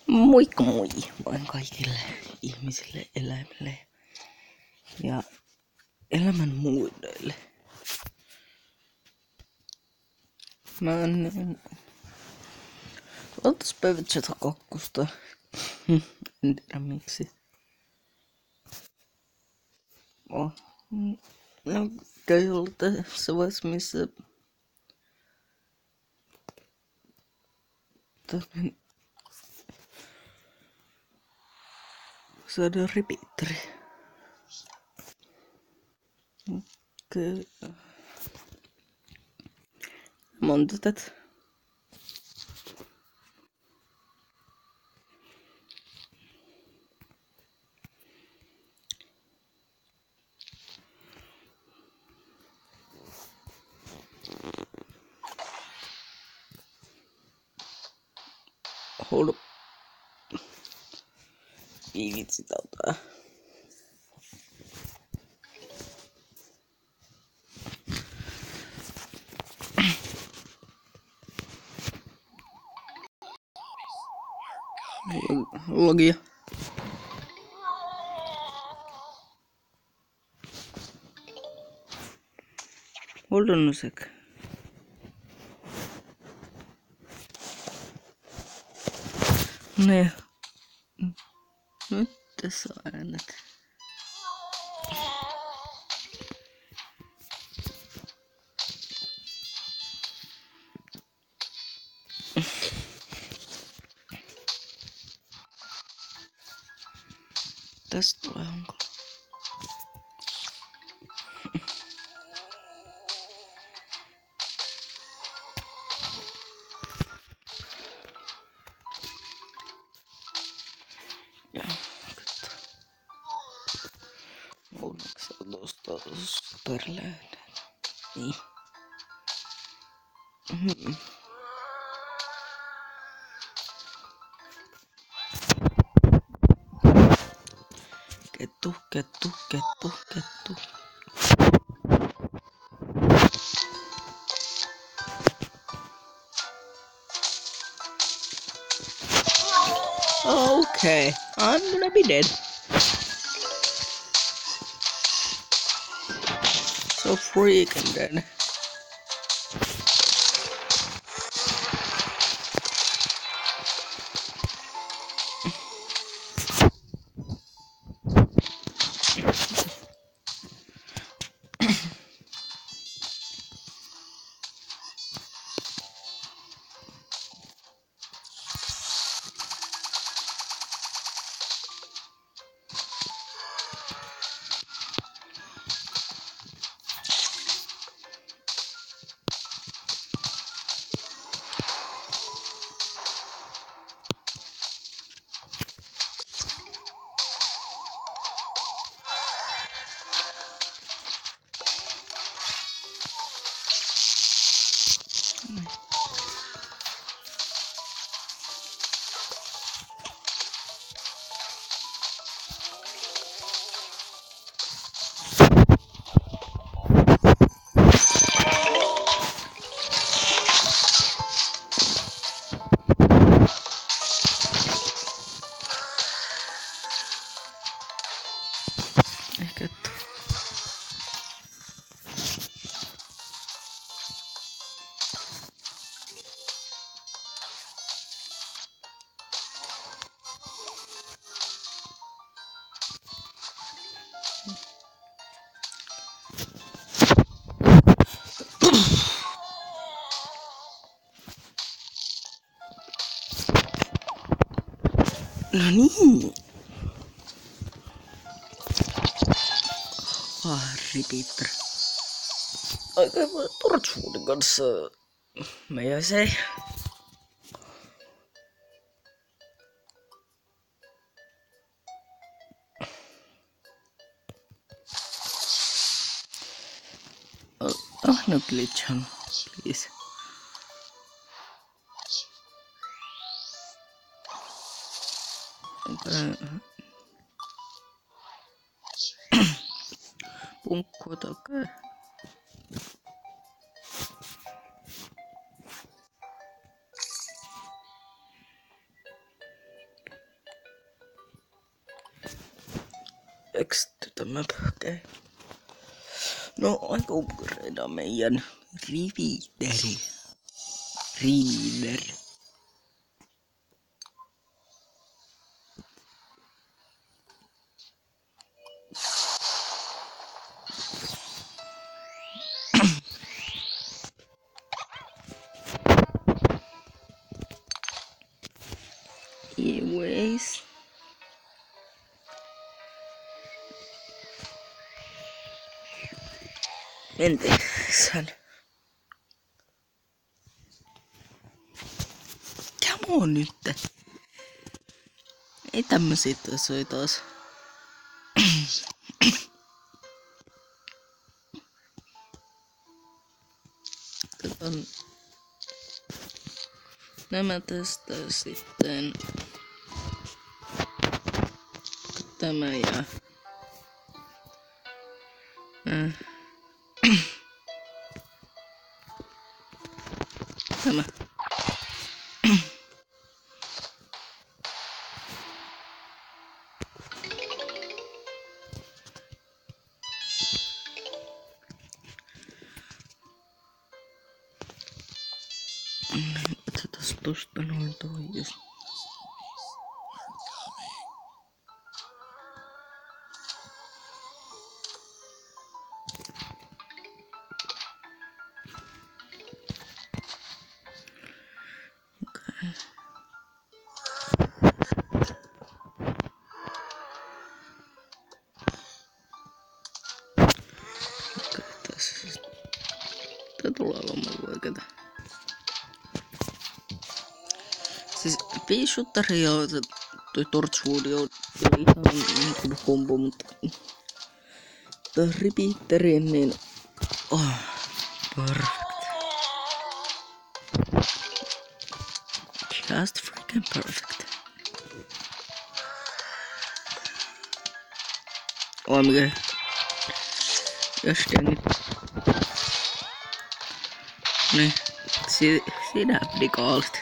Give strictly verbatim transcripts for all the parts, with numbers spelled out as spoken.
Moikka moi vain kaikille ihmisille, eläimille ja elämän muodoille. Mä oon valtaspäivät Zeta kakkosta. En tiedä miksi. Oh. No, käy olla tässä vaiheessa, missä Toinen saadaan repeatteri. Okei. Monta tätä. Hold up. Ei vitsi tautaa. Logia. Hold on a sec. Ne. Nyt tässä äänet. Tästä tulee hankala. Ja katso. Onneksi tuosta superlöyden. Niin. Mm-hmm. Kettu, kettu, kettu, kettu. Okay, I'm gonna be dead. So freaking dead. Ehkä no niin. Ah, repeater. Aika hyvä Torchwoodin kanssa. Mä jäin se. Ah, no glitch on, please. Punkkua takaa. text tämä okei. Okay. No, aika upgradeaa meidän readeri. Reader. Anyways. Menteekään. Come on nyt. Ei tämmösiä tasoja taas. Otetaan nämä tästä sitten. Tämä ja äh. Tämä. Otetaan tosta noin toi. Tää tulee olemaan vaikeeta. Siis Beeshooteri ja toi Torchwood on ihan niinku kombo, mutta tää Repeateri niin oh, perfect. Just freaking perfect. Oh mikä jostain nyt. Niin, si siinä plikaalit.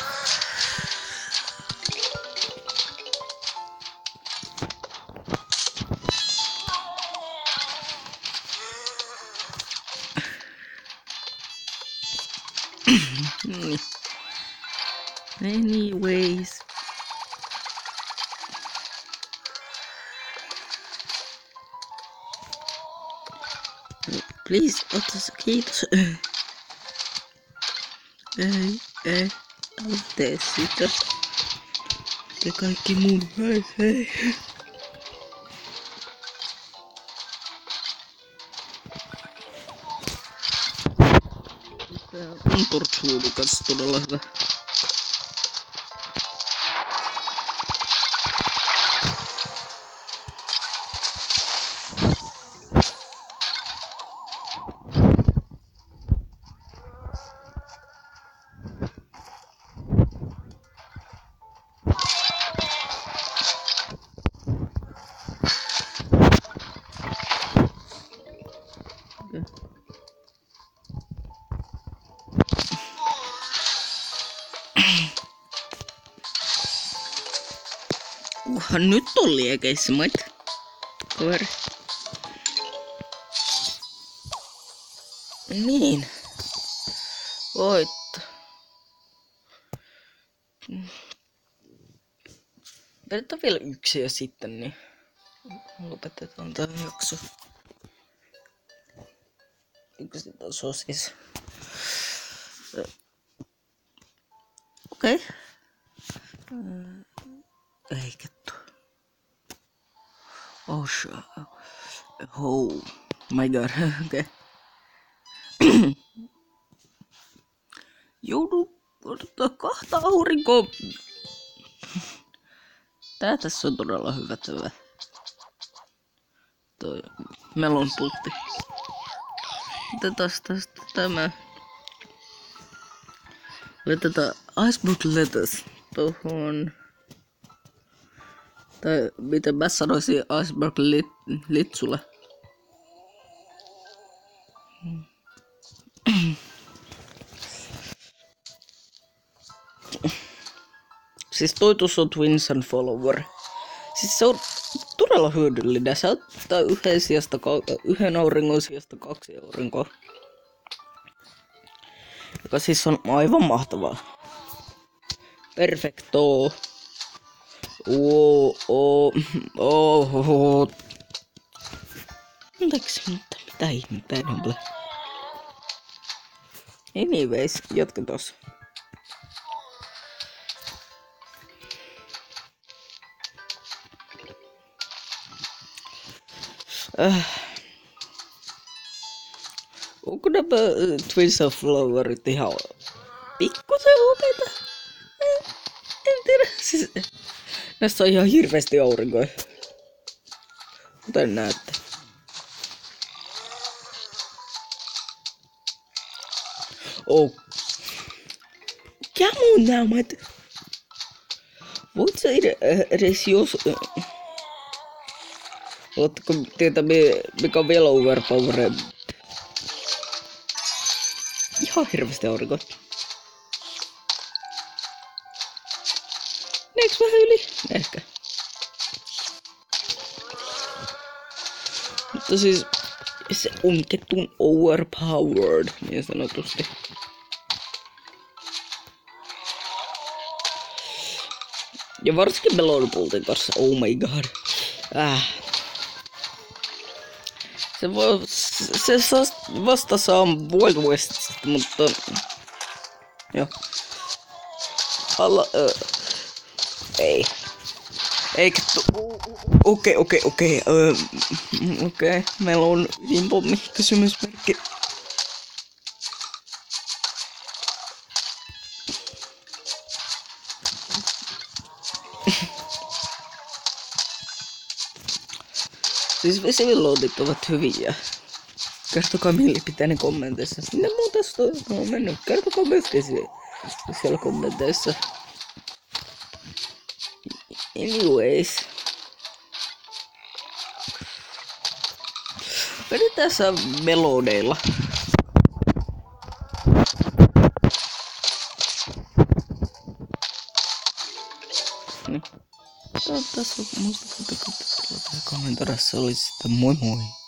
Anyways. Please, otas, kiitos. Ei, ei, älä tee sitä. Te kaikki mun, hei, hei. Tää on Torchwoodin kanssa todella hyvä. Uhan nyt on liekeissä maita. Kaveri. Niin. Voit. Vedetään vielä yksi ja sitten niin lopetetaan tää jakso. Yksi taso siis. Okei. Okay. Ei kettu. Oh shit. Oh my god. Okei. Okay. Joudun odottaa kahta aurinkoa. Tää tässä on todella hyvä hyvä. Toi melon pultti. Otetaan tästä tämä. Laitetaan Iceberg Lettuce tohon. Tai miten mä sanoisin Iceberg lit, Litsulle. Siis toi tuossa on Twins and Follower. Siis se on todella hyödyllinen. Se ottaa yhden, sijasta, yhden auringon sijasta kaksi aurinkoa. Joka siis on aivan mahtavaa. Perfecto. Oo, oo, oo. Anteeksi, mutta mitä ihmettä en ole. Anyways, jatketaan. Äh. Onko nämä uh, Twins of Flowerit ihan pikkusen upeita? En, en tiedä. Siis, näissä on ihan hirveästi aurinkoja. Kuten näette. Oh. Mikä mun näymät? Voit sä edes jos... Ootko tietää mikä on vielä overpowered? Ihan hirveästi aurinkoja. Meneekö vähän yli? Ehkä. Mutta siis se on kettun overpowered niin sanotusti. Ja varsinkin Melonpultin kanssa, oh my god. Äh. Se, voi, se vasta saa Wild Westista, mutta... Joo. Alla... Ö, ei. Eikä tu... Okei, okei, okei. Okei, meillä on ydinpommi, kysymysmerkki. Siis vesivilloudit ovat hyviä. Kertokaa mielipiteenne kommenteissa. Sinne muuta on mennyt. Kertokaa myöskin siellä kommenteissa. Anyways. Vedetään tässä melodeilla. Niin. Tässä on musta kommentoida, se olisi sitten moi moi.